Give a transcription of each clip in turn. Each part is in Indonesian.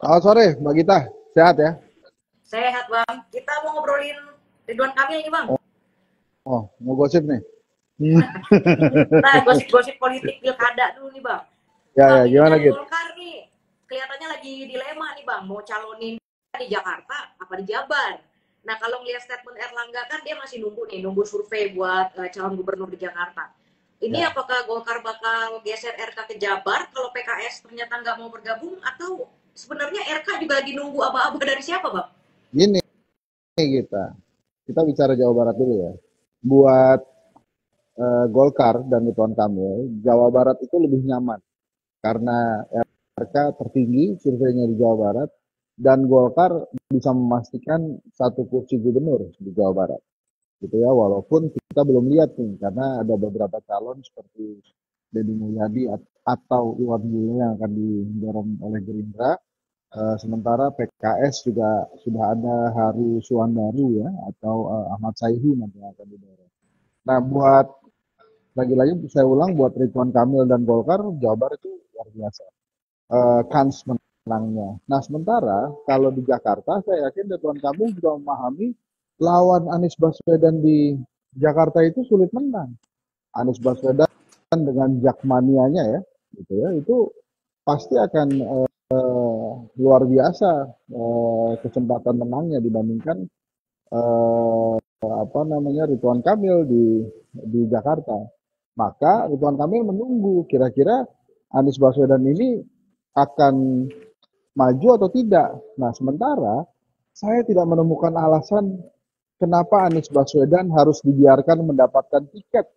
Selamat sore, Mbak Gita. Sehat ya? Sehat bang. Kita mau ngobrolin Ridwan Kamil nih bang. Oh, mau gosip nih. Kita gosip-gosip politik pilkada dulu nih bang. Ya, Bang, ya, ini gimana kan Git? Golkar nih kelihatannya lagi dilema nih bang. Mau calonin di Jakarta apa di Jabar. Nah kalau ngeliat statement Erlangga kan dia masih nunggu nih, nunggu survei buat calon gubernur di Jakarta. Ini Ya, apakah Golkar bakal geser RK ke Jabar kalau PKS ternyata nggak mau bergabung, atau sebenarnya RK juga lagi nunggu aba-aba dari siapa bang? gini kita. Kita bicara Jawa Barat dulu ya. Buat Golkar dan Ridwan Kamil, Jawa Barat itu lebih nyaman karena RK tertinggi surveinya di Jawa Barat dan Golkar bisa memastikan satu kursi gubernur di Jawa Barat. Gitu ya, walaupun kita belum lihat nih karena ada beberapa calon seperti Deddy Mulyadi atau Iwan Bule yang akan didorong oleh Gerindra. Sementara PKS juga sudah ada Haru Suwandaru ya atau Ahmad Saihu nanti yang akan didorong. Nah, buat lagi-lagi saya ulang buat Ridwan Kamil dan Golkar, Jawa Barat itu luar biasa. Kans menangnya. Nah, sementara kalau di Jakarta, saya yakin Ridwan Kamil juga memahami lawan Anies Baswedan di Jakarta itu sulit menang. Anies Baswedan dengan jakmanianya ya, gitu ya, itu pasti akan luar biasa kesempatan menangnya dibandingkan apa namanya Ridwan Kamil di Jakarta. Maka Ridwan Kamil menunggu kira-kira Anies Baswedan ini akan maju atau tidak. Nah, sementara saya tidak menemukan alasan kenapa Anies Baswedan harus dibiarkan mendapatkan tiket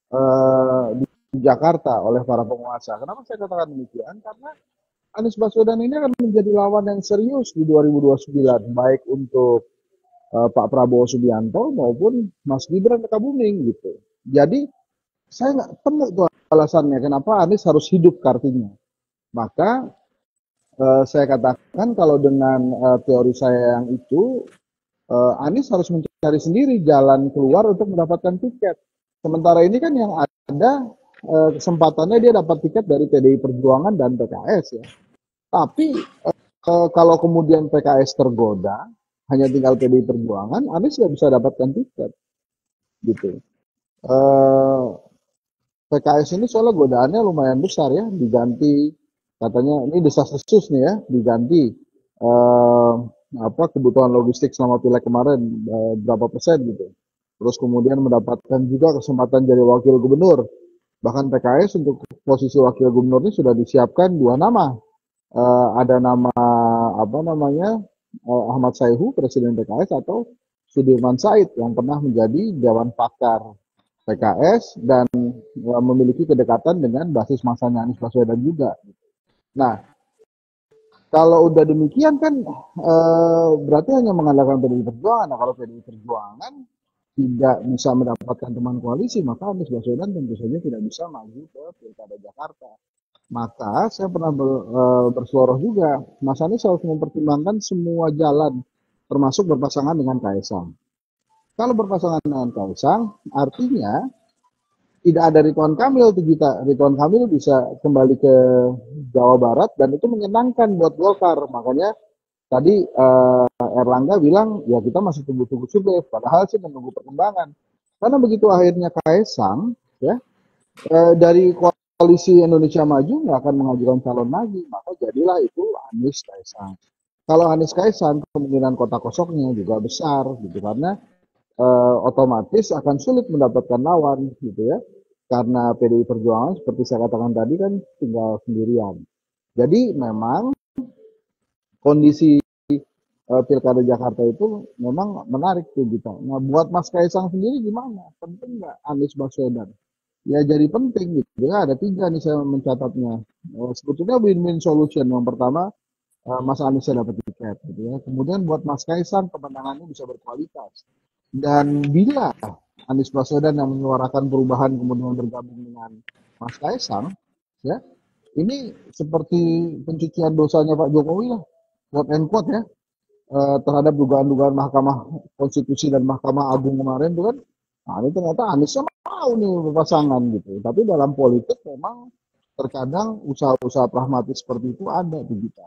di Jakarta oleh para penguasa. Kenapa saya katakan demikian? Karena Anies Baswedan ini akan menjadi lawan yang serius di 2029, baik untuk Pak Prabowo Subianto maupun Mas Gibran Rekabuming gitu. Jadi saya nggak temu tuh alasannya kenapa Anies harus hidup kartunya. Maka saya katakan kalau dengan teori saya yang itu, Anies harus mencari sendiri jalan keluar untuk mendapatkan tiket. Sementara ini kan yang ada kesempatannya dia dapat tiket dari PDI Perjuangan dan PKS ya. Tapi kalau kemudian PKS tergoda, hanya tinggal PDI Perjuangan, Anies nggak bisa dapatkan tiket gitu. Eh, PKS ini soalnya godaannya lumayan besar ya, diganti katanya ini desas-desus nih ya, diganti eh, apa kebutuhan logistik selama pileg kemarin berapa persen gitu. Terus kemudian mendapatkan juga kesempatan jadi wakil gubernur. Bahkan PKS untuk posisi wakil gubernur ini sudah disiapkan dua nama. Ada nama apa namanya Ahmad Saihu presiden PKS atau Sudirman Said yang pernah menjadi Dewan Pakar PKS dan memiliki kedekatan dengan basis masanya Anies Baswedan juga. Nah, kalau udah demikian kan berarti hanya mengandalkan PDI Perjuangan. Nah, kalau PDI Perjuangan tidak bisa mendapatkan teman koalisi, maka Anies Baswedan tentu saja tidak bisa maju ke Pilkada Jakarta. Maka saya pernah bersuara juga, Mas Anies harus mempertimbangkan semua jalan, termasuk berpasangan dengan Kaisang. Kalau berpasangan dengan Kaisang, artinya tidak ada Ridwan Kamil tuh kita. Ridwan Kamil bisa kembali ke Jawa Barat dan itu menyenangkan buat Golkar. Makanya tadi Erlangga bilang ya kita masih tunggu-tunggu survei, padahal sih menunggu perkembangan. Karena begitu akhirnya Kaisang ya dari koalisi Indonesia Maju nggak akan mengajukan calon lagi, maka jadilah itu Anies Kaisang. Kalau Anies Kaisang kemungkinan kota kosongnya juga besar gitu karena otomatis akan sulit mendapatkan lawan gitu ya. Karena PDI Perjuangan seperti saya katakan tadi kan tinggal sendirian. Jadi memang kondisi Pilkada Jakarta itu memang menarik tuh kita. Nah buat Mas Kaisang sendiri gimana? Penting nggak Anies Baswedan? Ya jadi penting gitu ya. Ada tiga nih saya mencatatnya. Sebetulnya win-win solution. Yang pertama Mas Anies dapat tiket gitu ya. Kemudian buat Mas Kaisang kemenangannya bisa berkualitas. Dan bila Anies Baswedan yang menyuarakan perubahan kemudian bergabung dengan Mas Kaisang, ya ini seperti pencucian dosanya Pak Jokowi lah, quote and quote ya, terhadap dugaan-dugaan Mahkamah Konstitusi dan Mahkamah Agung kemarin itu kan, nah ini ternyata Aniesnya mau nih berpasangan gitu. Tapi dalam politik memang terkadang usaha-usaha pragmatis seperti itu ada tuh kita.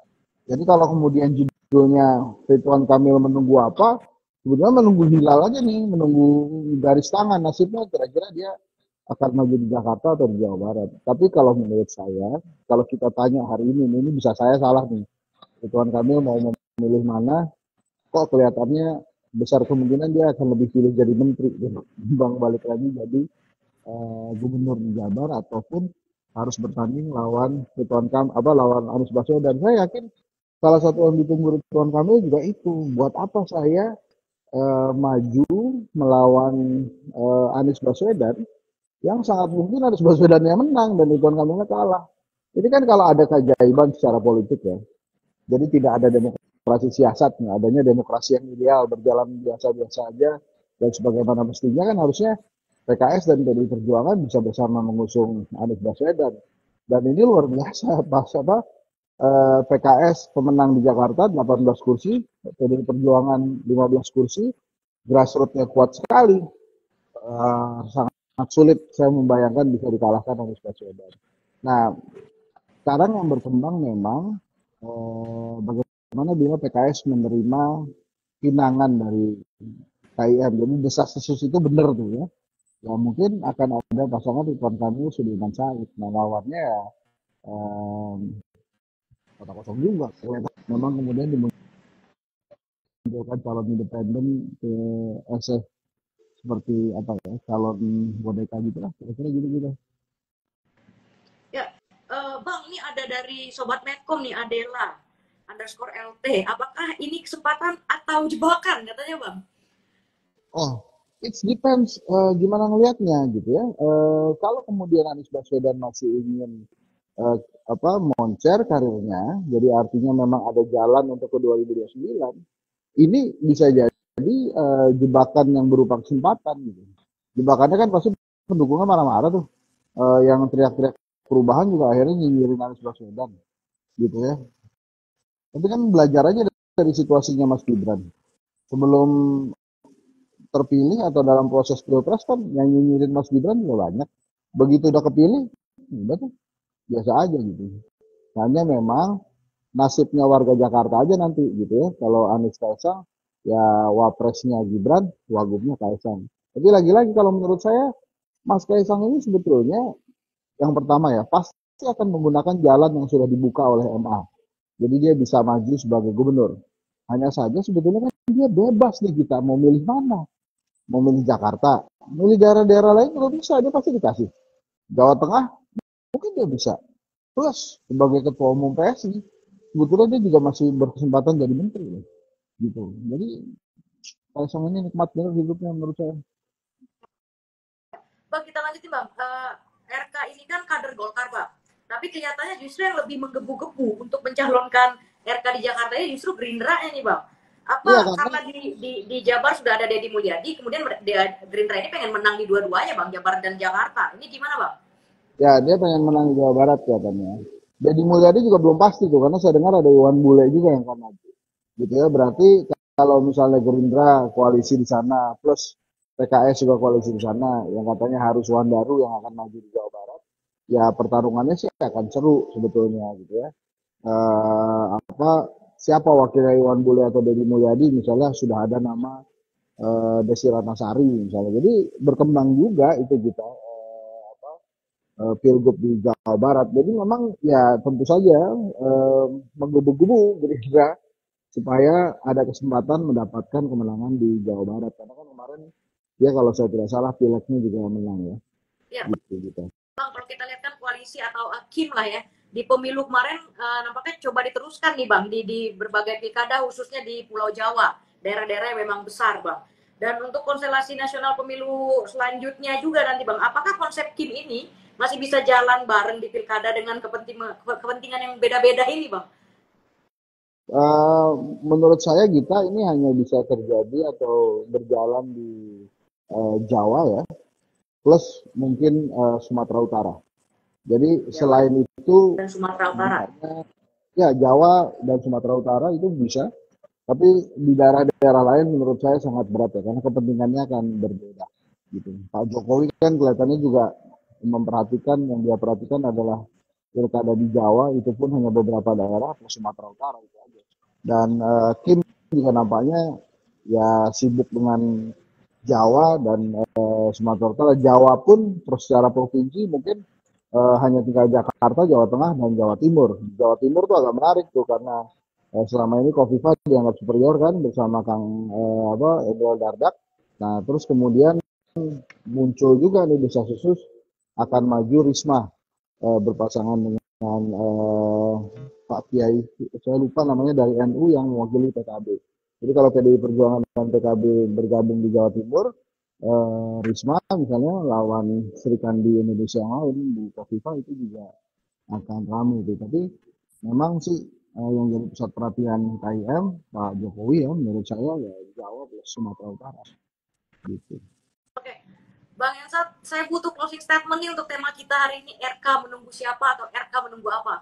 Jadi kalau kemudian judulnya Ridwan Kamil menunggu apa, sebetulnya menunggu hilal aja nih, menunggu garis tangan nasibnya kira-kira dia akan maju di Jakarta atau di Jawa Barat. Tapi kalau menurut saya, kalau kita tanya hari ini bisa saya salah nih. Ridwan Kamil mau memilih mana, kok kelihatannya besar kemungkinan dia akan lebih pilih jadi menteri, bang balik lagi jadi gubernur di Jabar ataupun harus bertanding lawan lawan Anies Baswedan. Saya yakin salah satu yang ditunggu Ridwan Kamil juga itu, buat apa saya maju melawan Anies Baswedan yang sangat mungkin Anies Baswedan yang menang dan Ridwan Kamilnya kalah. Ini kan kalau ada keajaiban secara politik ya. Jadi tidak ada demokrasi siasatnya, adanya demokrasi yang ideal, berjalan biasa-biasa aja dan sebagaimana mestinya kan harusnya PKS dan PDI Perjuangan bisa bersama mengusung Anies Baswedan. Dan ini luar biasa, pas apa PKS pemenang di Jakarta 18 kursi, PDI Perjuangan 15 kursi, grassroots-nya kuat sekali. Sangat sulit saya membayangkan bisa dikalahkan Anies Baswedan. Nah, sekarang yang berkembang memang bagaimana bila PKS menerima pinangan dari KIM. Jadi desas-desus itu benar tuh ya. Ya mungkin akan ada pasangan Ridwan Kamil Sudirman Said. Nah lawannya ya kota kosong juga. Memang kemudian dimunculkan calon independen ke SF seperti apa ya, calon boneka gitu lah, kira-kira gitu-gitu. Ya, Bang, ini ada dari Sobat Medcom nih, Adela underscore LT. Apakah ini kesempatan atau jebakan katanya Bang? Oh, it depends gimana ngelihatnya gitu ya. Kalau kemudian Anies Baswedan masih ingin uh, moncer karirnya, jadi artinya memang ada jalan untuk ke 2029. Ini bisa jadi jebakan yang berupa kesempatan gitu. Jebakannya kan pasti pendukungnya marah-marah tuh. Yang teriak-teriak perubahan juga akhirnya nyinyirin Anies Baswedan gitu ya. Tapi kan belajar aja dari situasinya Mas Gibran. Sebelum terpilih atau dalam proses pilpres kan yang nyinyirin Mas Gibran juga banyak. Begitu udah kepilih, udah tuh biasa aja gitu. Hanya memang nasibnya warga Jakarta aja nanti gitu ya. Kalau Anies Kaisang, ya wapresnya Gibran, wagubnya Kaisang. Tapi lagi-lagi kalau menurut saya, Mas Kaisang ini sebetulnya yang pertama ya, pasti akan menggunakan jalan yang sudah dibuka oleh MA. Jadi dia bisa maju sebagai gubernur. Hanya saja sebetulnya kan dia bebas nih kita mau milih mana. Mau milih Jakarta, milih daerah-daerah lain kalau bisa dia pasti dikasih. Jawa Tengah mungkin dia bisa. Plus sebagai ketua umum PSI, sebetulnya dia juga masih berkesempatan jadi menteri gitu. Jadi Kaisang ini nikmat banget hidupnya menurut saya. Bang, kita lanjutin Bang. RK ini kan kader Golkar Bang. Tapi kelihatannya justru yang lebih menggebu-gebu untuk mencalonkan RK di Jakarta ini justru Gerindra nih Bang. Iya Apa karena karena di Jabar sudah ada Deddy Mulyadi, kemudian Gerindra ini pengen menang di dua-duanya Bang, Jabar dan Jakarta. Ini gimana Bang? ya dia pengen menang di Jawa Barat katanya. Jadi Mulyadi juga belum pasti tuh karena saya dengar ada Iwan Bule juga yang akan maju. Gitu ya berarti kalau misalnya Gerindra koalisi di sana plus PKS juga koalisi di sana yang katanya harus Wandaru yang akan maju di Jawa Barat, ya pertarungannya sih akan seru sebetulnya gitu ya. Apa siapa wakilnya Iwan Bule atau Deddy Mulyadi misalnya sudah ada nama Desi Ratnasari misalnya. Jadi berkembang juga itu kita pilgub di Jawa Barat. Jadi memang ya tentu saja menggebu-gebu Gerindra supaya ada kesempatan mendapatkan kemenangan di Jawa Barat. Karena kan kemarin ya kalau saya tidak salah pileknya juga menang ya. Ya, Gitu. Bang, kalau kita lihat kan koalisi atau Kim lah ya, di pemilu kemarin nampaknya coba diteruskan nih Bang, di berbagai pilkada khususnya di Pulau Jawa, daerah-daerah yang memang besar Bang. Dan untuk konstelasi nasional pemilu selanjutnya juga nanti Bang, apakah konsep Kim ini masih bisa jalan bareng di pilkada dengan kepentingan yang beda-beda ini Bang? Uh, Menurut saya kita ini hanya bisa terjadi atau berjalan di Jawa ya, plus mungkin Sumatera Utara. Jadi Jawa selain itu dan Sumatera Utara. sebenarnya ya Jawa dan Sumatera Utara itu bisa, tapi di daerah-daerah lain menurut saya sangat berat ya, karena kepentingannya akan berbeda. Gitu. Pak Jokowi kan kelihatannya juga memperhatikan, yang dia perhatikan adalah pilkada di Jawa itu pun hanya beberapa daerah ke Sumatera Utara itu aja. Dan Kim juga nampaknya ya sibuk dengan Jawa dan Sumatera Utara. Jawa pun secara provinsi mungkin hanya tinggal Jakarta, Jawa Tengah, dan Jawa Timur. Jawa Timur tuh agak menarik tuh karena selama ini Kofifa dianggap superior kan bersama Kang Emil Dardak. Nah terus kemudian muncul juga nih desas-desus akan maju Risma berpasangan dengan Pak Kiai, saya lupa namanya dari NU yang mewakili PKB. Jadi kalau PDI Perjuangan dan PKB bergabung di Jawa Timur, Risma misalnya lawan Sri Kandi Indonesia yang lain di Kofifa itu juga akan ramai itu. Tapi memang sih yang jadi pusat perhatian KIM Pak Jokowi ya menurut saya ya Jawa plus Sumatera Utara gitu. Oke, Bang Yansat, saya butuh closing statement nih untuk tema kita hari ini, RK menunggu siapa atau RK menunggu apa?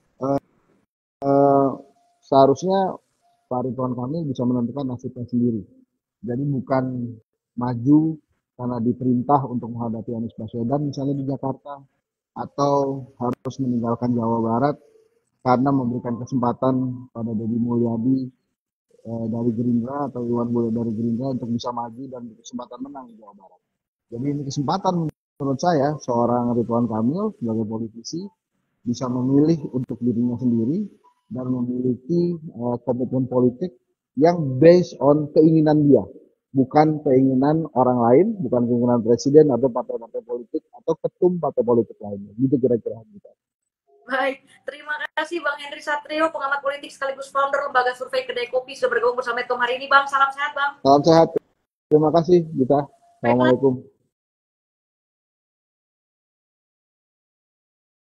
Eh, Seharusnya Pak Ridwan Kamil bisa menentukan nasibnya sendiri. Jadi bukan maju karena diperintah untuk menghadapi Anies Baswedan misalnya di Jakarta, atau harus meninggalkan Jawa Barat karena memberikan kesempatan pada Deddy Mulyadi dari Gerindra atau Iwan Bule dari Gerindra untuk bisa maju dan kesempatan menang di Jawa Barat. Jadi ini kesempatan menurut saya seorang Ridwan Kamil sebagai politisi bisa memilih untuk dirinya sendiri dan memiliki komitmen politik yang based on keinginan dia, bukan keinginan orang lain, bukan keinginan presiden atau partai-partai politik atau ketum partai politik lainnya. Gitu kira-kira kita. Baik, terima kasih Bang Henry Satrio, pengamat politik sekaligus founder lembaga survei Kedai Kopi sudah bergabung bersama Tom hari ini. Bang, salam sehat Bang. Salam sehat. Terima kasih, Gita. Baiklah. Assalamualaikum.